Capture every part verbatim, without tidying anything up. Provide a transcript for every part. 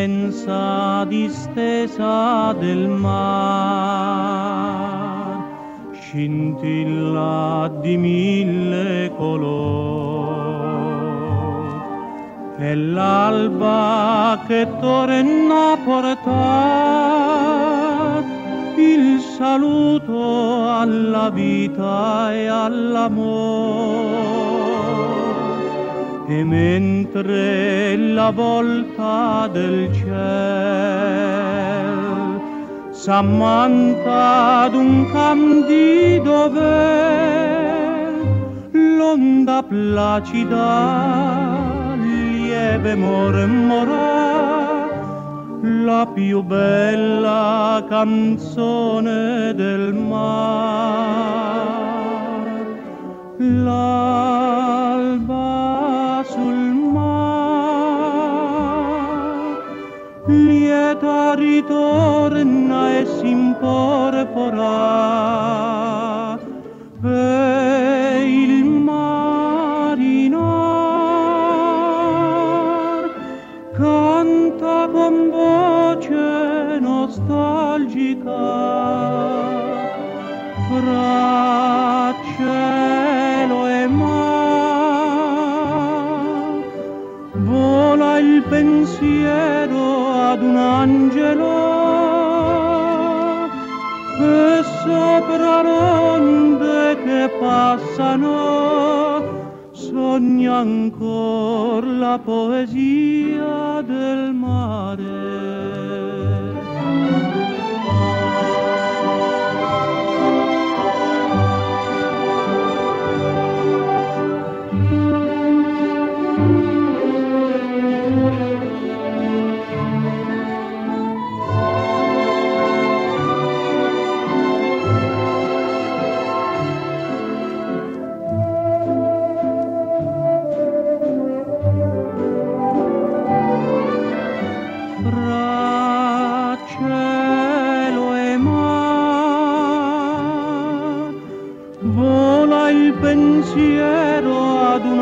l'immensa distesa del mar scintilla di mille colori e l'alba che torna a portar il saluto alla vita e all'amore. E mentre la volta del ciel s'ammanta d'un cam di dover, l'onda placida lieve mormora la più bella canzone del mar. L'alba sul mar lieta ritorna e s'imporpora e il marinar canta con voce nostalgica fra cielo e mar. Vola il pensiero ad un angelo e sopra l'onde che passano sogna ancor la poesia del mare. Fra cielo e mar vola il pensiero ad un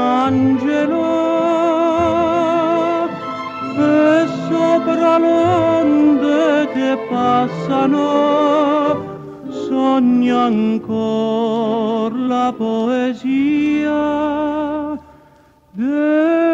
angelo e sopra l'onde che passano sogna ancor la poesia del